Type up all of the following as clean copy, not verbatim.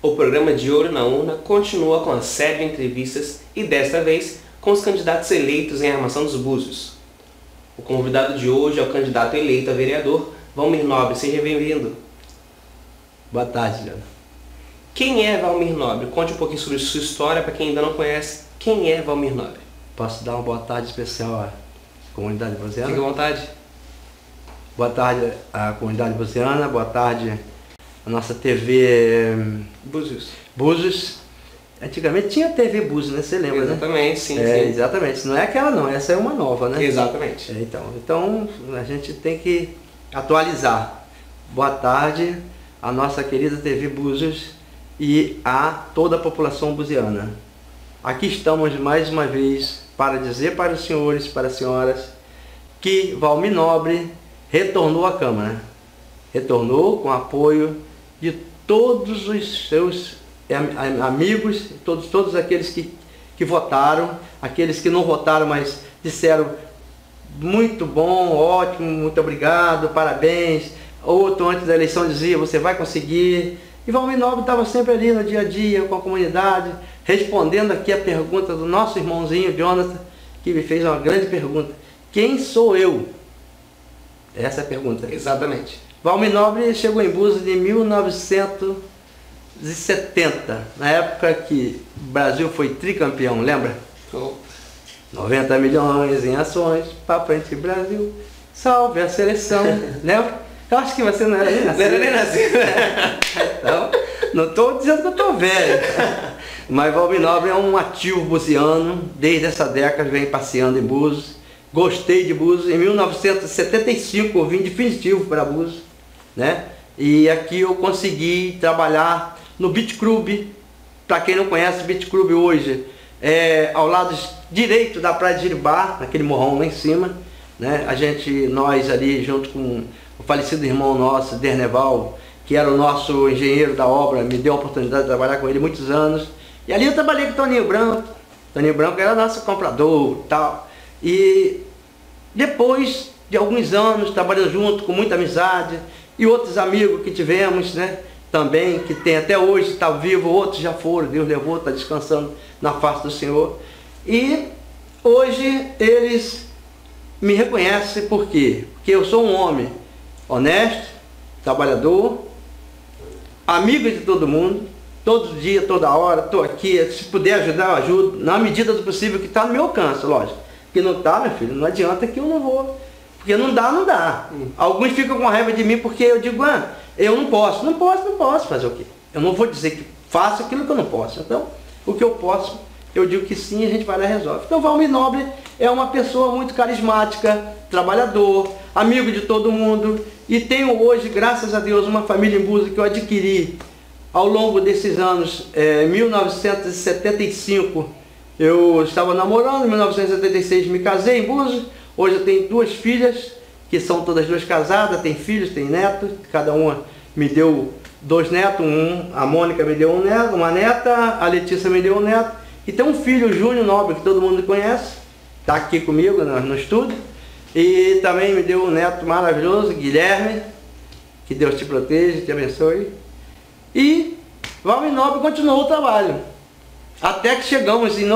O programa De Olho na Urna continua com a série de entrevistas e desta vez com os candidatos eleitos em Armação dos Búzios. O convidado de hoje é o candidato eleito a vereador, Valmir Nobre. Seja bem-vindo. Boa tarde, Jana. Quem é Valmir Nobre? Conte um pouquinho sobre sua história para quem ainda não conhece. Quem é Valmir Nobre? Posso dar uma boa tarde especial à comunidade buziana? Fique à vontade. Boa tarde à comunidade buziana, boa tarde à nossa TV Búzios. Antigamente tinha TV Búzios, né? Você lembra, exatamente, sim, sim. Exatamente. Não é aquela não, essa é uma nova, né? Exatamente. Então a gente tem que atualizar. Boa tarde à nossa querida TV Búzios e a toda a população buziana. Aqui estamos mais uma vez para dizer para os senhores, para as senhoras, que Valmir Nobre retornou à Câmara. Retornou com apoio de todos os seus amigos, todos aqueles que votaram, aqueles que não votaram, mas disseram muito bom, ótimo, muito obrigado, parabéns. Outro antes da eleição dizia, você vai conseguir. E Valmir Nobre estava sempre ali no dia a dia com a comunidade, respondendo aqui a pergunta do nosso irmãozinho Jonathan, que me fez uma grande pergunta. Quem sou eu? Essa é a pergunta. Exatamente. Valmir Nobre chegou em Búzios em 1970, na época que o Brasil foi tricampeão, lembra? 90 milhões em ações, para frente Brasil, salve a seleção, lembra? Eu acho que você não era nem nascido. Não era nem nascido. Então, não estou dizendo que eu estou velho. Mas Valmir Nobre é um ativo buziano, desde essa década vem passeando em Búzios. Gostei de Búzios. Em 1975 eu vim definitivo para Búzios, né? E aqui eu consegui trabalhar no Beach Club. Para quem não conhece, Beach Club hoje é ao lado direito da Praia de Jiribá, naquele morrão lá em cima, né? Nós ali junto com o falecido irmão nosso, Derneval, que era o nosso engenheiro da obra, me deu a oportunidade de trabalhar com ele muitos anos. E ali eu trabalhei com o Toninho Branco. Toninho Branco era nosso comprador e tal. E depois de alguns anos trabalhando junto, com muita amizade, e outros amigos que tivemos, né, também, que tem até hoje, está vivo, outros já foram, Deus levou, está descansando na face do Senhor. E hoje eles me reconhecem por quê? Porque eu sou um homem honesto, trabalhador, amigo de todo mundo, todo dia, toda hora, estou aqui, se puder ajudar, eu ajudo, na medida do possível que está no meu alcance, lógico. Que não está, meu filho, não adianta que eu não vou, porque não dá, não dá. Alguns ficam com raiva de mim porque eu digo, eu não posso, não posso fazer o quê? Eu não vou dizer que faço aquilo que eu não posso, então, o que eu posso, eu digo que sim, a gente vai lá e resolve. Então, Valmir Nobre é uma pessoa muito carismática, trabalhador, amigo de todo mundo, e tenho hoje, graças a Deus, uma família em Búzios que eu adquiri ao longo desses anos. Em 1975 eu estava namorando, em 1976 me casei em Búzios. Hoje eu tenho duas filhas, que são todas duas casadas, tem filhos, tem netos, cada uma me deu 2 netos, a Mônica me deu um neto, uma neta, a Letícia me deu um neto, e tem um filho, o Júnior Nobre, que todo mundo conhece, está aqui comigo no estúdio. E também me deu um neto maravilhoso, Guilherme, que Deus te proteja, te abençoe. E Valmir Nobre continuou o trabalho, até que chegamos em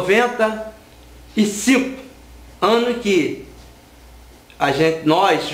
95, ano que nós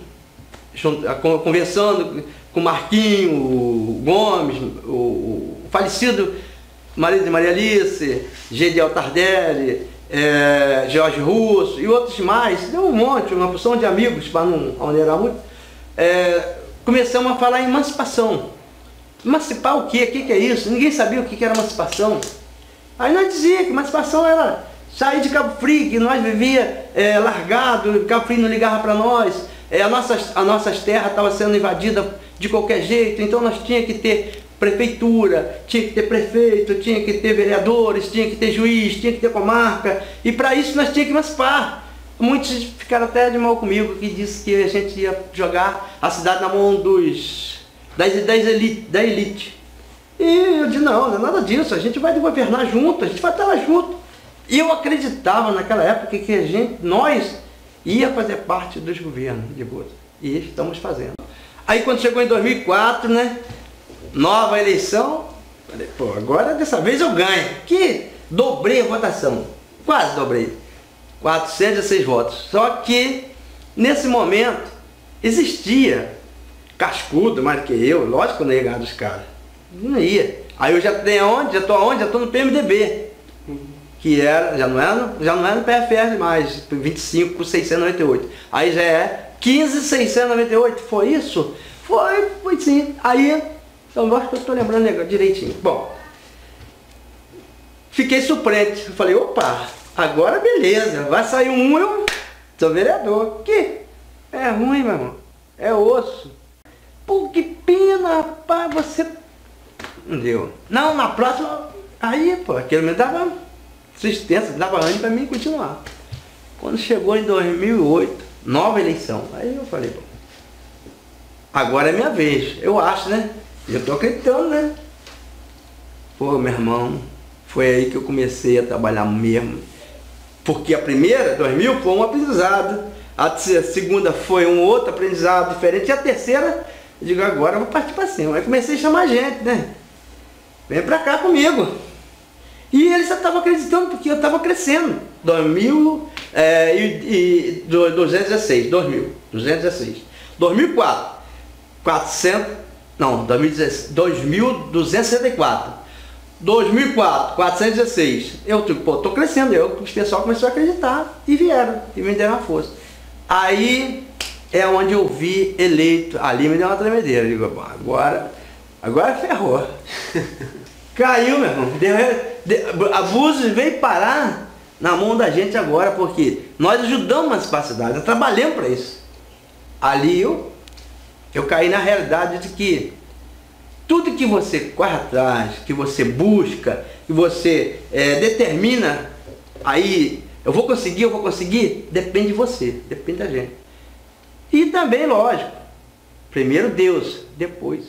conversando com Marquinho, o Gomes, o falecido marido de Maria Alice, Gediel Tardelli, Jorge Russo e outros mais, deu um monte, uma porção de amigos, para não onerar muito. Começamos a falar em emancipação. Emancipar o quê? O que é isso? Ninguém sabia o que era emancipação. Aí nós dizíamos que emancipação era sair de Cabo Frio, que nós vivia largado, Cabo Frio não ligava para nós, as nossas terras estavam sendo invadidas de qualquer jeito, então nós tínhamos que ter prefeitura, tinha que ter prefeito, tinha que ter vereadores, tinha que ter juiz, tinha que ter comarca, e para isso nós tínhamos que emancipar. Muitos ficaram até de mal comigo, que disse que a gente ia jogar a cidade na mão da elite. E eu disse, não é nada disso, a gente vai governar junto, a gente vai estar lá junto. E eu acreditava naquela época que nós ia fazer parte dos governos de Búzios, e estamos fazendo. Aí quando chegou em 2004, né, nova eleição, Falei, pô, agora dessa vez eu ganho. Que dobrei a votação, quase dobrei. 406 votos. Só que, nesse momento, existia cascudo mais do que eu. Lógico que eu não ia ganhar dos caras. Não ia. Aí eu já tenho aonde? Já tô aonde? Já tô no PMDB. Que era, já não é no PFR mais, 25.698. Aí já é 15.698. Foi isso? Foi sim. Aí, eu acho que eu tô lembrando direitinho. Bom, fiquei suplente. Eu falei, opa, agora beleza, vai sair um, eu sou vereador. Que é ruim, meu irmão. É osso. Pô, que pena, rapaz, você... Não deu. Não, na próxima... Aí, pô, aquilo me dava assistência, dava ânimo pra mim continuar. Quando chegou em 2008, nova eleição, aí eu falei, pô, agora é minha vez. Eu acho, né? Eu tô acreditando, né? Pô, meu irmão, foi aí que eu comecei a trabalhar mesmo. Porque a primeira, 2000, foi um aprendizado. A segunda foi um outro aprendizado diferente. E a terceira, eu digo, agora eu vou partir para cima. Aí comecei a chamar gente, né? Vem pra cá comigo. E eles já estavam acreditando, porque eu estava crescendo. 216. 2004, 400, não, 2.264. 2004, 416. Eu digo, pô, tô crescendo. O pessoal começou a acreditar e vieram, e me deram a força. Aí é onde eu vi eleito, ali me deu uma tremedeira. Eu digo, agora ferrou. Caiu, meu irmão. Abusos veio parar na mão da gente agora, porque nós ajudamos as capacidades, nós trabalhamos para isso. Ali eu caí na realidade de que tudo que você corre atrás, que você busca, que você determina, aí eu vou conseguir, depende de você, depende da gente. E também, lógico, primeiro Deus, depois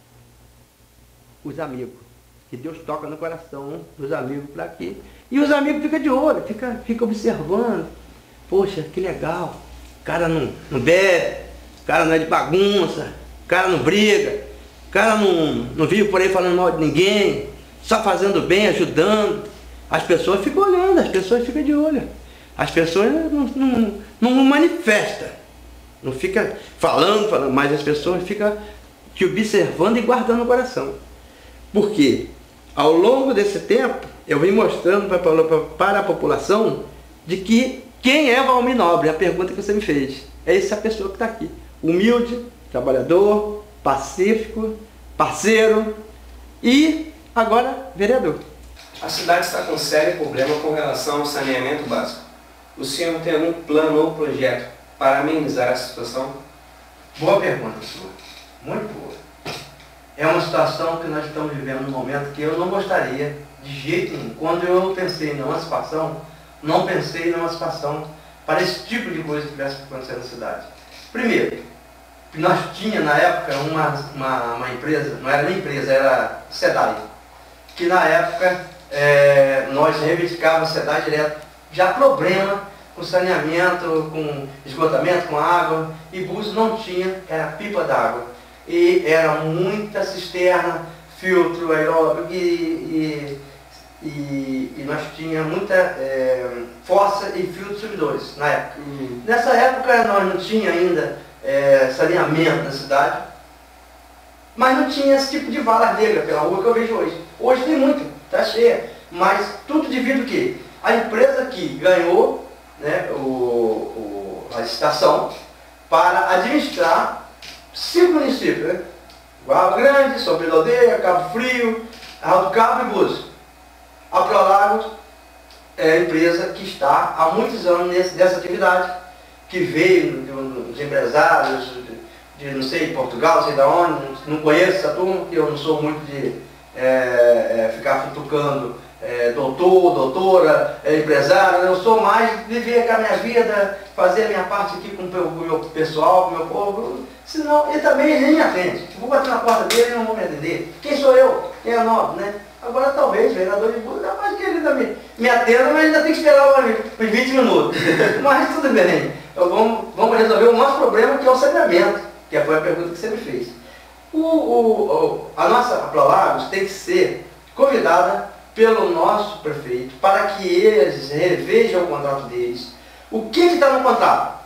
os amigos. Que Deus toca no coração dos amigos para quê? E os amigos ficam de olho, fica observando. Poxa, que legal. O cara não bebe, o cara não é de bagunça, o cara não briga, o cara não vive por aí falando mal de ninguém, só fazendo bem, ajudando. As pessoas ficam olhando, as pessoas ficam de olho. As pessoas não manifestam, não fica falando, mas as pessoas ficam te observando e guardando no coração. Por quê? Ao longo desse tempo, eu vim mostrando para a população de que quem é Valmir Nobre, a pergunta que você me fez. É essa pessoa que está aqui. Humilde, trabalhador, pacífico, parceiro e agora vereador. A cidade está com um sério problema com relação ao saneamento básico. O senhor tem algum plano ou projeto para amenizar essa situação? Boa pergunta sua. Muito boa. É uma situação que nós estamos vivendo num momento que eu não gostaria de jeito nenhum. Quando eu pensei em emancipação, não pensei em emancipação para esse tipo de coisa que tivesse acontecendo na cidade. Primeiro, nós tínhamos na época uma empresa, não era nem empresa, era SEDAI, que na época nós reivindicávamos SEDAI direto, já problema com saneamento, com esgotamento, com água, e Búzios não tinha, era pipa d'água. E era muita cisterna, filtro aeróbico e nós tínhamos muita fossa e filtros subidores na época. Nessa época nós não tinha ainda saneamento na cidade, mas não tinha esse tipo de vala negra pela rua que eu vejo hoje. Hoje tem muito, está cheia, mas tudo devido ao quê? A empresa que ganhou, né, a licitação para administrar 5 municípios, né? Guarda Grande, São Pedro da Aldeia, Cabo Frio, Arraial do Cabo e Búzios. A Prolagos é a empresa que está há muitos anos nessa atividade, que veio dos empresários de não sei, Portugal, não sei de onde, não conheço essa turma, porque eu não sou muito de ficar futucando doutor, doutora, empresário. Eu sou mais de viver com a minha vida, fazer a minha parte aqui com o meu pessoal, com o meu povo. Senão, ele também nem me atende. Eu vou bater na porta dele e não vou me atender. Quem sou eu? Quem é Nobre, né? Agora talvez, vereador de Búzios, capaz que ele também me atenda, mas ainda tem que esperar uns 20 minutos. Mas tudo bem. Então, vamos resolver o nosso problema, que é o saneamento, que foi a pergunta que você me fez. A nossa Prolagos tem que ser convidada pelo nosso prefeito para que eles revejam o contrato deles. O que está no contrato?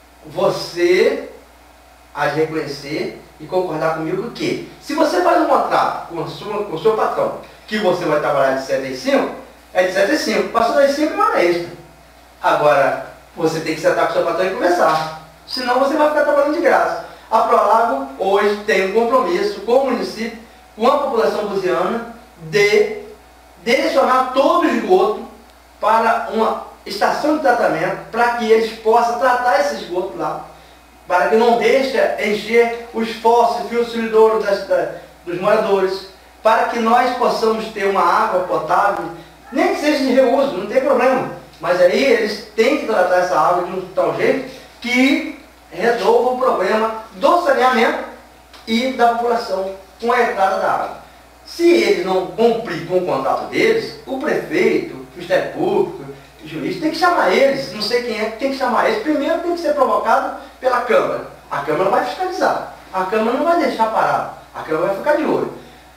Você há de reconhecer e concordar comigo que, se você faz um contrato com o seu patrão, que você vai trabalhar de 7 às 5, é de 7 às 5. Passou das 5 é uma hora extra. Agora, você tem que sentar com o seu patrão e conversar. Senão você vai ficar trabalhando de graça. A Prolago hoje tem um compromisso com o município, com a população buziana, de direcionar todo o esgoto para uma estação de tratamento, para que eles possam tratar esse esgoto lá, para que não deixe encher os fossos, fios suidouros dos moradores, para que nós possamos ter uma água potável, nem que seja de reuso, não tem problema. Mas aí eles têm que tratar essa água de um tal jeito que resolva o problema do saneamento e da população com a entrada da água. Se eles não cumprirem com o contrato deles, o prefeito, o Ministério Público, o juiz, tem que chamar eles, não sei quem é que tem que chamar eles. Primeiro tem que ser provocado pela Câmara. A Câmara vai fiscalizar, a Câmara não vai deixar parado, a Câmara vai ficar de olho.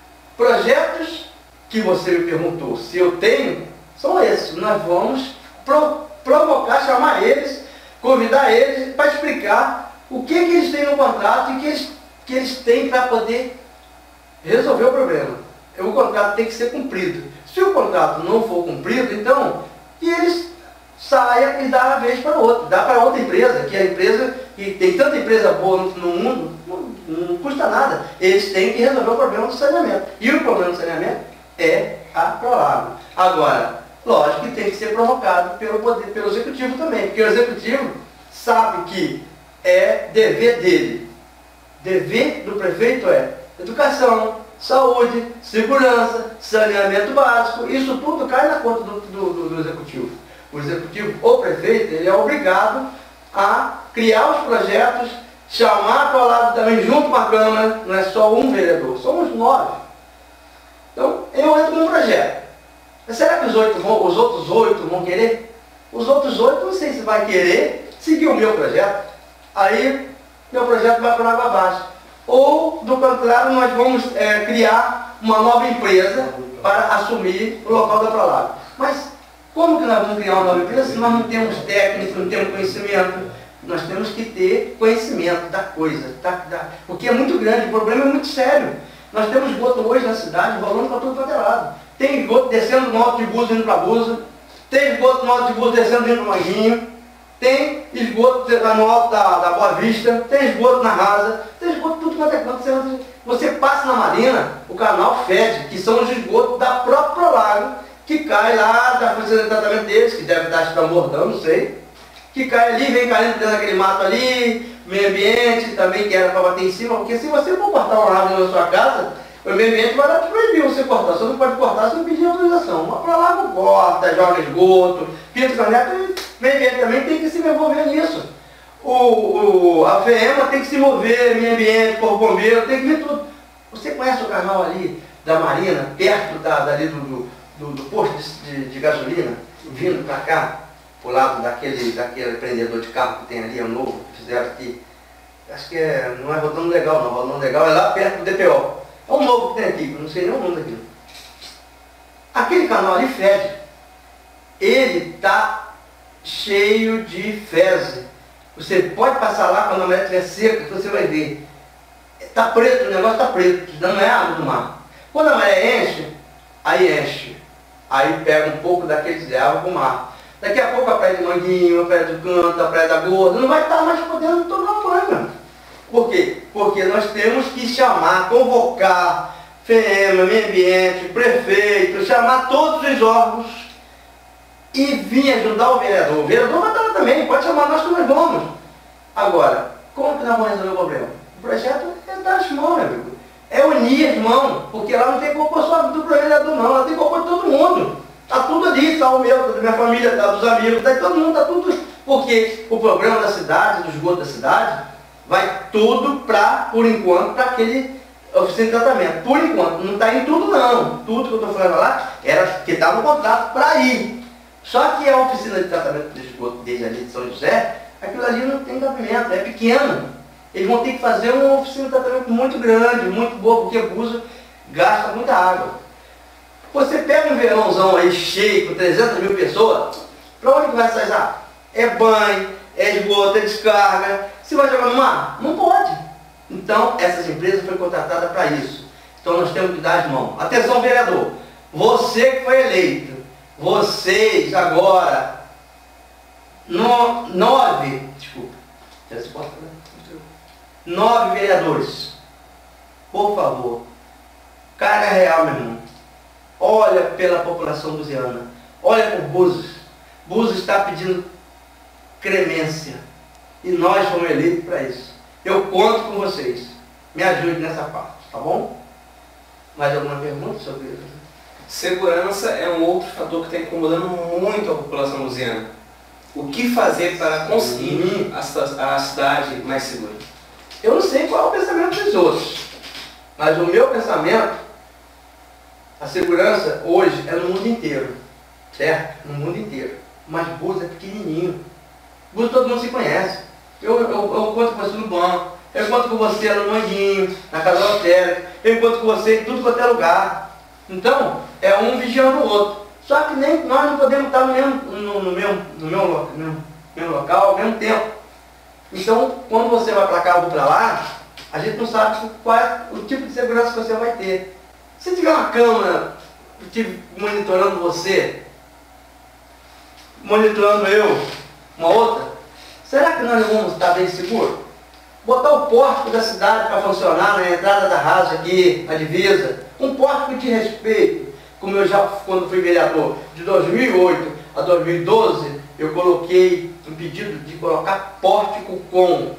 Projetos que você me perguntou se eu tenho, são esses. Nós vamos provocar, chamar eles, convidar eles para explicar o que eles têm no contrato e que eles têm para poder resolver o problema. O contrato tem que ser cumprido. Se o contrato não for cumprido, então, que eles saiam e dá a vez para outro, dá para outra empresa, que é a empresa, que tem tanta empresa boa no mundo, não custa nada. Eles têm que resolver o problema do saneamento. E o problema do saneamento é a Prolago. Agora, lógico que tem que ser provocado pelo executivo também, porque o executivo sabe que é dever dele. Dever do prefeito é educação, saúde, segurança, saneamento básico, isso tudo cai na conta do executivo. O executivo, o prefeito, ele é obrigado a criar os projetos, chamar para o lado também junto com a Câmara, não é só um vereador, somos 9. Então, eu entro num projeto. Mas será que os outros 8 vão querer? Os outros 8 não sei se vai querer seguir o meu projeto. Aí, meu projeto vai para água abaixo. Ou, do contrário, nós vamos criar uma nova empresa para assumir o local da Prolago. Mas, como que nós vamos criar uma nova empresa se nós não temos técnico, não temos conhecimento? Nós temos que ter conhecimento da coisa, porque é muito grande, o problema é muito sério. Nós temos esgoto hoje na cidade, rolando para tudo quanto é lado. Tem esgoto descendo no Alto de Búzios indo para Búzios, tem esgoto no Alto de Búzios descendo indo para Manguinho, tem esgoto no alto da Boa Vista, tem esgoto na Rasa, tem esgoto tudo quanto é canto. Você passa na Marina, o canal fede, que são os esgotos da própria Prolago, que cai lá da função de tratamento deles, que deve estar tambordando, não sei, que cai ali, vem caindo dentro daquele mato ali, meio ambiente também, que era para bater em cima, porque se você for cortar uma árvore na sua casa, o meio ambiente vai te proibir você cortar, você não pode cortar sem pedir autorização. Mas para lá não corta, joga esgoto, pinta o caneco, e o meio ambiente também tem que se envolver nisso. A FEMA tem que se mover, meio ambiente, corpo bombeiro, tem que ver tudo. Você conhece o canal ali da Marina, perto dali do posto de gasolina, vindo para cá, pro lado daquele prendedor de carro que tem ali, é o novo, que fizeram aqui. Acho que não é Rodando Legal não, Rodando Legal é lá perto do DPO. É um novo que tem aqui, não sei nem o nome daquilo. Aquele canal ali fede. Ele está cheio de fezes. Você pode passar lá quando a maré estiver seca, que você vai ver. Está preto, o negócio está preto, não é água do mar. Quando a maré enche, aí enche. Aí pega um pouco daqueles de água para o mar. Daqui a pouco a praia de Manguinho, a praia do Canto, a praia da Gorda, não vai estar mais podendo tomar banho. Por quê? Porque nós temos que chamar, convocar FEMA, meio ambiente, prefeito, chamar todos os órgãos e vir ajudar o vereador. O vereador vai estar lá também, pode chamar nós que nós vamos. Agora, como que nós vamos resolver o problema? O projeto é dar as mãos, meu amigo. É unir as mãos, porque lá não tem compor só do vereador não, lá tem compor todo mundo. Está tudo ali, está o meu, está da minha família, está dos amigos, está de todo mundo, está tudo. Porque o problema da cidade, do esgoto da cidade, vai tudo para, por enquanto, para aquele oficina de tratamento. Por enquanto, não está em tudo não. Tudo que eu estou falando lá era que estava no contrato para ir. Só que a oficina de tratamento de esgoto desde ali de São José, aquilo ali não tem cabimento, é pequeno. Eles vão ter que fazer uma oficina de tratamento muito grande, muito boa, porque Búzios gasta muita água. Você pega um verãozão aí cheio, com 300 mil pessoas, para onde que vai sair água? É banho, é esgoto, é descarga. Você vai jogar no mar? Não pode. Então, essas empresas foram contratadas para isso. Então, nós temos que dar as mãos. Atenção, vereador. Você que foi eleito, vocês agora, 9 vereadores, por favor, carga real, meu irmão. Olha pela população buziana, olha por Búzios. Búzios está pedindo clemência e nós fomos eleitos para isso. Eu conto com vocês, me ajude nessa parte, tá bom? Mais alguma pergunta sobre isso? Segurança é um outro fator que está incomodando muito a população buziana. O que fazer para conseguir a cidade mais segura? Eu não sei qual é o pensamento dos outros, mas o meu pensamento, a segurança hoje é no mundo inteiro, certo? No mundo inteiro. Mas Búzios é pequenininho. Búzios todo mundo se conhece. Eu encontro com você no banco, eu encontro com você no manguinho, na casa do hotel, eu encontro com você em tudo quanto é lugar. Então, é um vigiando o outro. Só que nem nós não podemos estar no mesmo local ao mesmo tempo. Então, quando você vai para cá ou para lá, a gente não sabe qual é o tipo de segurança que você vai ter. Se tiver uma câmera monitorando você, monitorando eu, uma outra, será que nós não vamos estar bem seguros? Botar o pórtico da cidade para funcionar na entrada da raça aqui, na divisa, um pórtico de respeito, como eu já, quando fui vereador, de 2008 a 2012, eu coloquei um pedido de colocar pórtico com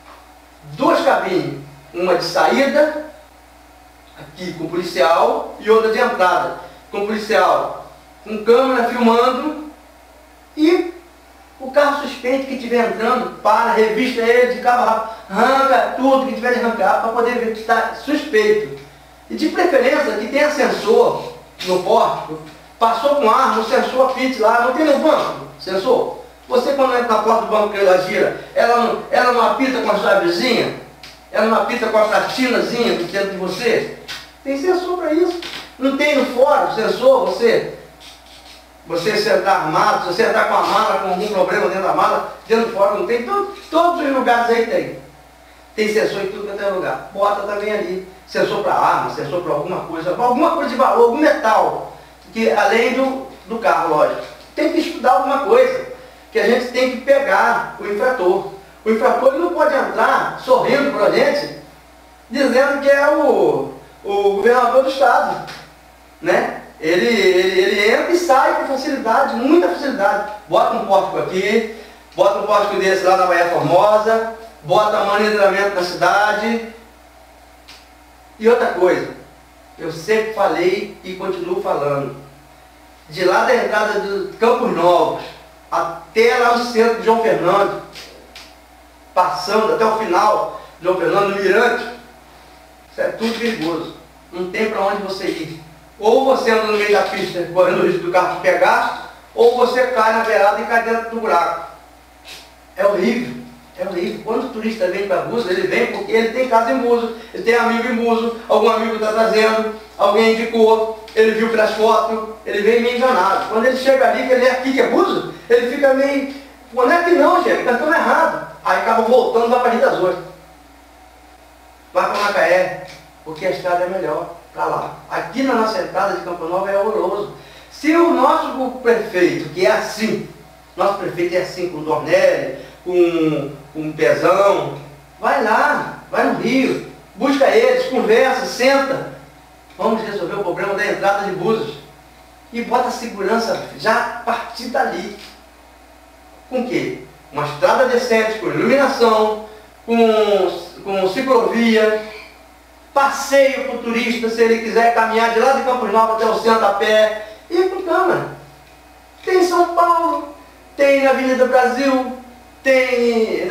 2 cabines, uma de saída, aqui com policial, e outra de entrada, com policial, com câmera filmando, e o carro suspeito que estiver entrando, para, revista ele de cabo rápido, arranca tudo que tiver de arrancar, para poder ver que está suspeito. E de preferência que tenha sensor no pórtico, passou com arma, o sensor apite lá, não tem no banco, sensor. Você quando entra na porta do banco que ela gira, ela não apita com a chavezinha? Ela não apita com a platinazinha dentro de você? Tem sensor para isso. Não tem no fora sensor, você sentar armado, se você entrar com a mala, com algum problema dentro da mala, dentro do fora não tem, todos os lugares aí tem. Tem sensor em tudo quanto é lugar. Bota também ali, sensor para arma, sensor para alguma coisa de valor, algum metal, que além do carro, lógico. Tem que estudar alguma coisa, que a gente tem que pegar o infrator. O infrator ele não pode entrar sorrindo para a gente, dizendo que é o governador do estado, né? Ele entra e sai com facilidade, muita facilidade. Bota um pórtico aqui, bota um pórtico desse lá na Baía Formosa, bota monitoramento na cidade. E outra coisa, eu sempre falei e continuo falando, de lá da entrada de Campos Novos, até lá no centro de João Fernando, passando até o final de João Fernando, no Mirante, isso é tudo perigoso. Não tem para onde você ir. Ou você anda no meio da pista, correndo o risco do carro pegar, ou você cai na beirada e cai dentro do buraco. É horrível, é horrível. Quando o turista vem para Búzios, ele vem porque ele tem casa em Búzios, ele tem amigo em Búzios, algum amigo está trazendo, alguém indicou, ele viu pelas fotos, ele vem meio enganado. Quando ele chega ali, que ele é aqui que é Búzios, ele fica meio, não é que não, gente, está tudo errado. Aí acaba voltando, vai para Rio das Ostras. Vai para Macaé, porque a estrada é melhor para lá. Aqui na nossa entrada de Campo Novo é horroroso. Se o nosso prefeito, que é assim, nosso prefeito é assim, com o Dornelli, com o Pezão, vai lá, vai no Rio, busca eles, conversa, senta, vamos resolver o problema da entrada de Búzios. E bota a segurança já a partir dali. Com o quê? Uma estrada decente, com iluminação, com ciclovia, passeio para o turista, se ele quiser caminhar de lá de Campos Novos até o centro a pé, e com câmera. Tem em São Paulo, tem na Avenida Brasil, tem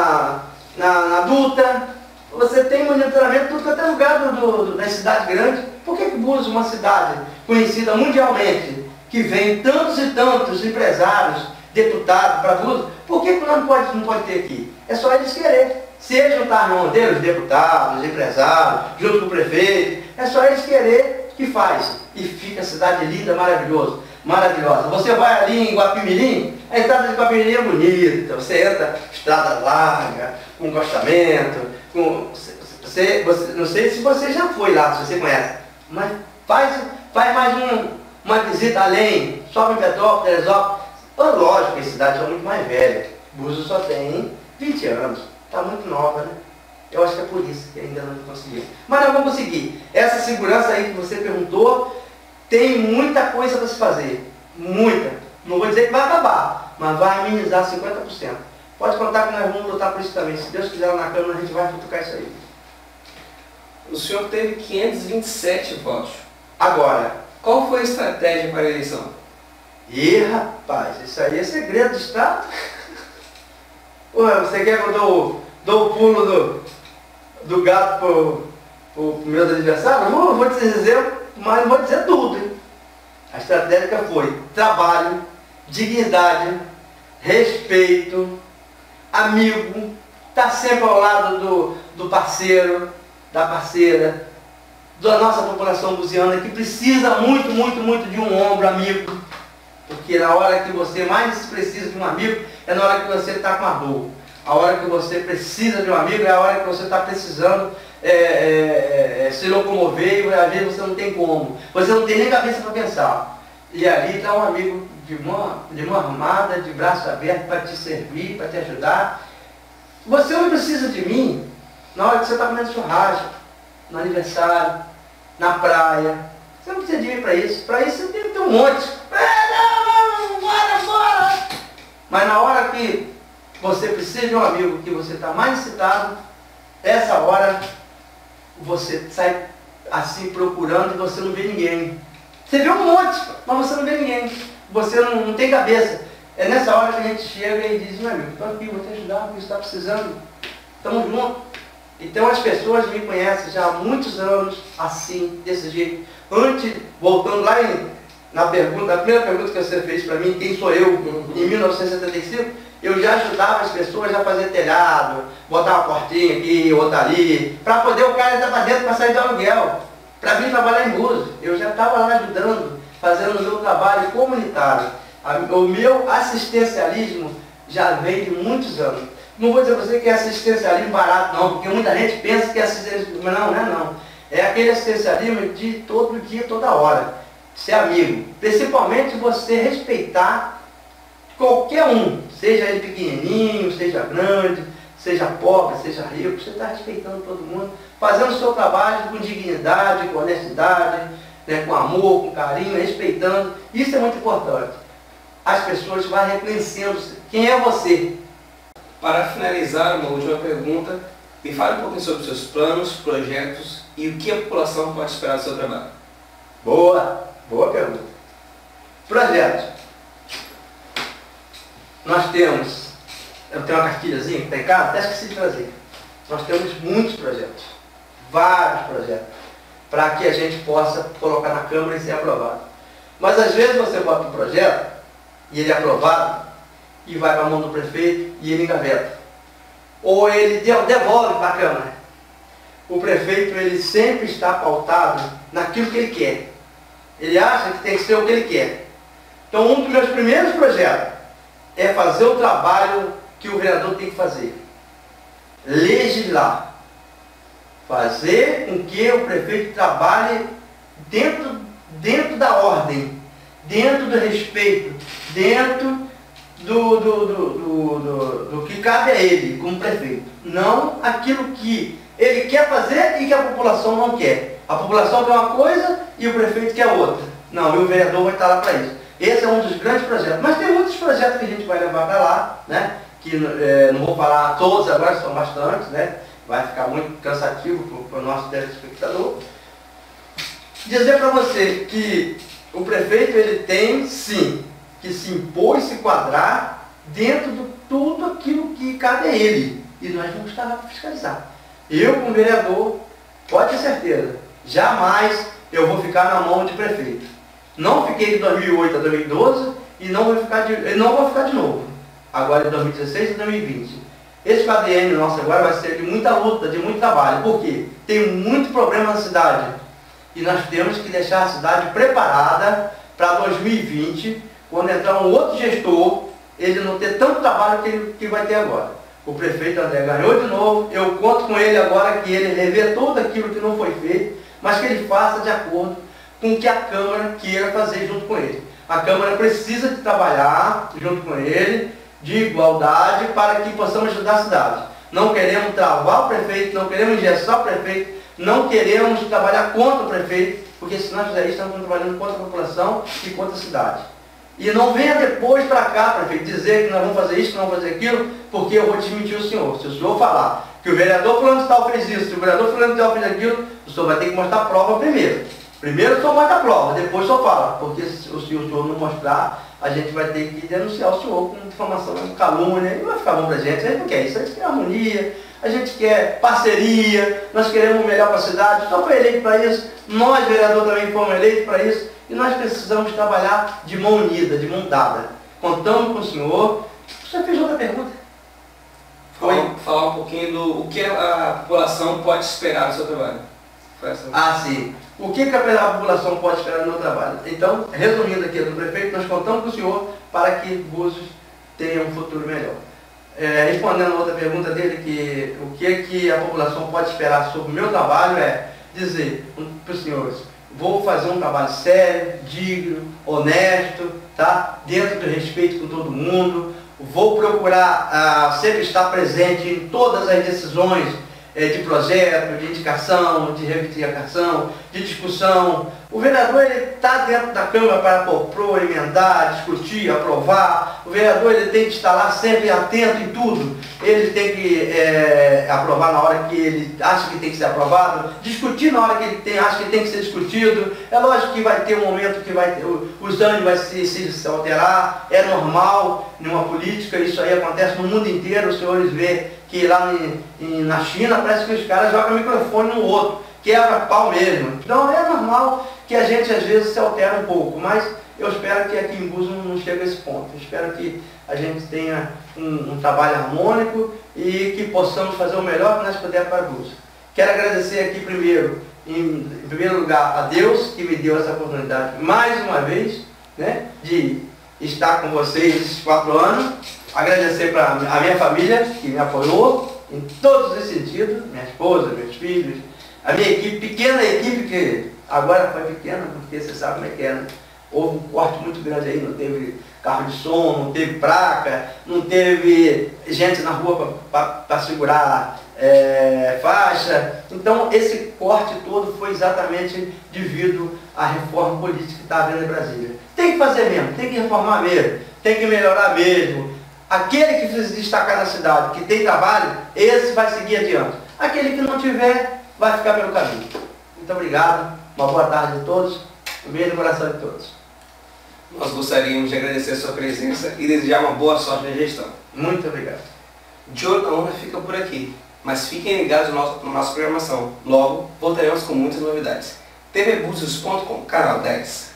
na Dutra, você tem monitoramento tudo quanto é lugar das cidades grandes. Por que Búzios, uma cidade conhecida mundialmente, que vem tantos e tantos empresários, deputados para Búzios, por que nós não pode ter aqui? É só eles quererem. Se eles juntar a mão deles, deputados, empresários, junto com o prefeito, é só eles querer que faz. E fica a cidade linda, maravilhosa. Você vai ali em Guapimirim, a entrada de Guapimirim é bonita, você entra, estrada larga, com encostamento, não sei se você já foi lá, se você conhece, mas faz mais uma visita além, sobe em Petrópolis, Teresópolis. Lógico que as cidades são muito mais velhas. Búzios só tem 20 anos, está muito nova, né? Eu acho que é por isso que ainda não conseguiu. Mas nós vamos conseguir. Essa segurança aí que você perguntou, tem muita coisa para se fazer. Muita. Não vou dizer que vai acabar, mas vai amenizar 50%. Pode contar que nós vamos lutar por isso também. Se Deus quiser lá na Câmara, a gente vai futucar isso aí. O senhor teve 527 votos. Agora, qual foi a estratégia para a eleição? Ih, rapaz, isso aí é segredo do Estado. Ué, você quer que eu dou o pulo do gato pro meu adversário? Não vou te dizer, mas não vou dizer tudo, hein? A estratégia foi trabalho, dignidade, respeito, amigo, estar sempre ao lado do parceiro, da parceira, da nossa população buziana, que precisa muito, muito, muito de um ombro amigo. Porque na hora que você mais precisa de um amigo, é na hora que você está com a dor. A hora que você precisa de um amigo é a hora que você está precisando se locomover e às vezes você não tem como. Você não tem nem cabeça para pensar. E ali está um amigo de mão armada, de braço aberto para te servir, para te ajudar. Você não precisa de mim na hora que você está comendo churrasco, no aniversário, na praia. Você não precisa de mim para isso. Para isso você tem que ter um monte. Bora! Mas na hora que você precisa de um amigo, que você está mais necessitado, essa hora você sai assim procurando e você não vê ninguém. Você vê um monte, mas você não vê ninguém. Você não tem cabeça. É nessa hora que a gente chega e diz, meu amigo, estou aqui, vou te ajudar, o que você está precisando. Estamos juntos. Então as pessoas me conhecem já há muitos anos assim, desse jeito. Antes, voltando lá na primeira pergunta que você fez para mim, quem sou eu, em 1975, eu já ajudava as pessoas a fazer telhado, botar uma portinha aqui, outra ali, para poder o cara entrar para dentro para sair do aluguel, para vir trabalhar em Búzios. Eu já estava lá ajudando, fazendo o meu trabalho comunitário. O meu assistencialismo já vem de muitos anos. Não vou dizer para você que é assistencialismo barato não, porque muita gente pensa que é assistencialismo, não é não. É aquele assistencialismo de todo dia, toda hora. Ser amigo. Principalmente você respeitar qualquer um, seja ele pequenininho, seja grande, seja pobre, seja rico, você está respeitando todo mundo, fazendo o seu trabalho com dignidade, com honestidade, né, com amor, com carinho, respeitando. Isso é muito importante. As pessoas vão reconhecendo quem é você. Para finalizar, uma última pergunta, me fale um pouquinho sobre os seus planos, projetos e o que a população pode esperar do seu trabalho. Boa pergunta. Projetos. Nós temos, eu tenho uma cartilhazinha que está em casa, até esqueci de trazer. Nós temos muitos projetos, vários projetos, para que a gente possa colocar na Câmara e ser aprovado. Mas às vezes você bota um projeto, e ele é aprovado, e vai para a mão do prefeito, e ele engaveta. Ou ele devolve para a Câmara. O prefeito, ele sempre está pautado naquilo que ele quer. Ele acha que tem que ser o que ele quer. Então, um dos meus primeiros projetos é fazer o trabalho que o vereador tem que fazer. Legislar. Fazer com que o prefeito trabalhe dentro da ordem, dentro do respeito, dentro do que cabe a ele como prefeito. Não aquilo que ele quer fazer e que a população não quer. A população quer uma coisa e o prefeito quer outra. Não, e o vereador vai estar lá para isso. Esse é um dos grandes projetos. Mas tem muitos projetos que a gente vai levar para lá, né? Que não vou falar todos agora, são bastantes, né? Vai ficar muito cansativo para o nosso telespectador. Dizer para você que o prefeito, ele tem sim que se impor e se quadrar dentro de tudo aquilo que cabe a ele. E nós vamos estar lá para fiscalizar. Eu, como vereador, pode ter certeza, jamais eu vou ficar na mão de prefeito. Não fiquei de 2008 a 2012 e não vou ficar de novo. Agora de 2016 a 2020. Esse quadriênio nosso agora vai ser de muita luta, de muito trabalho. Por quê? Tem muito problema na cidade. E nós temos que deixar a cidade preparada para 2020, quando entrar um outro gestor, ele não ter tanto trabalho que vai ter agora. O prefeito André ganhou de novo, eu conto com ele agora que ele rever tudo aquilo que não foi feito, mas que ele faça de acordo com o que a Câmara queira fazer junto com ele. A Câmara precisa de trabalhar junto com ele, de igualdade, para que possamos ajudar a cidade. Não queremos travar o prefeito, não queremos engessar o prefeito, não queremos trabalhar contra o prefeito, porque se nós fizermos isso, estamos trabalhando contra a população e contra a cidade. E não venha depois para cá, prefeito, dizer que nós vamos fazer isso, que nós vamos fazer aquilo, porque eu vou desmentir o senhor. Se o senhor falar que o vereador fulano de tal fez isso, se o vereador fulano de tal fez aquilo, o senhor vai ter que mostrar a prova primeiro. Primeiro o senhor mostra a prova, depois o senhor fala, porque se o senhor não mostrar, a gente vai ter que denunciar o senhor com difamação, calúnia, e não vai ficar bom pra gente. A gente não quer isso, a gente quer harmonia, a gente quer parceria, nós queremos o melhor para a cidade, o senhor foi eleito para isso, nós, vereador, também fomos eleitos para isso, e nós precisamos trabalhar de mão unida, de mão dada. Contamos com o senhor. O senhor fez outra pergunta? Falar um pouquinho do que a população pode esperar do seu trabalho. Ah, sim. O que a população pode esperar do meu trabalho? Então, resumindo aqui do prefeito, nós contamos com o senhor para que Búzios tenha um futuro melhor. Respondendo a outra pergunta dele, que o que a população pode esperar sobre o meu trabalho é dizer para os senhores: vou fazer um trabalho sério, digno, honesto, tá? Dentro do respeito com todo mundo. Vou procurar sempre estar presente em todas as decisões de projeto, de indicação, de reivindicação, de discussão. O vereador está dentro da Câmara para propor, emendar, discutir, aprovar. O vereador tem que estar lá sempre atento em tudo. Ele tem que aprovar na hora que ele acha que tem que ser aprovado, discutir na hora que ele acha que tem que ser discutido. É lógico que vai ter um momento que os ânimos vão se alterar, é normal numa política, isso aí acontece no mundo inteiro. Os senhores vê que lá na China parece que os caras jogam microfone no outro, quebra pau mesmo. Então é normal que a gente às vezes se altera um pouco, mas eu espero que aqui em Búzios não chegue a esse ponto. Eu espero que a gente tenha um trabalho harmônico e que possamos fazer o melhor que nós pudermos para Búzios. Quero agradecer aqui em primeiro lugar, a Deus que me deu essa oportunidade mais uma vez, né, de estar com vocês esses 4 anos. Agradecer para a minha família, que me apoiou em todos os sentidos, minha esposa, meus filhos, a minha equipe, pequena equipe, que agora foi pequena, porque você sabe como é que é, né? Houve um corte muito grande aí, não teve carro de som, não teve placa, não teve gente na rua para segurar faixa. Então esse corte todo foi exatamente devido à reforma política que está havendo em Brasília. Tem que fazer mesmo, tem que reformar mesmo, tem que melhorar mesmo. Aquele que se destacar na cidade, que tem trabalho, esse vai seguir adiante. Aquele que não tiver, vai ficar pelo caminho. Muito obrigado, uma boa tarde a todos, um beijo no coração de todos. Nós gostaríamos de agradecer a sua presença e desejar uma boa sorte na gestão. Muito obrigado. De Olho na Urna fica por aqui, mas fiquem ligados na nossa programação. Logo, voltaremos com muitas novidades. tvbúzios.com, canal 10.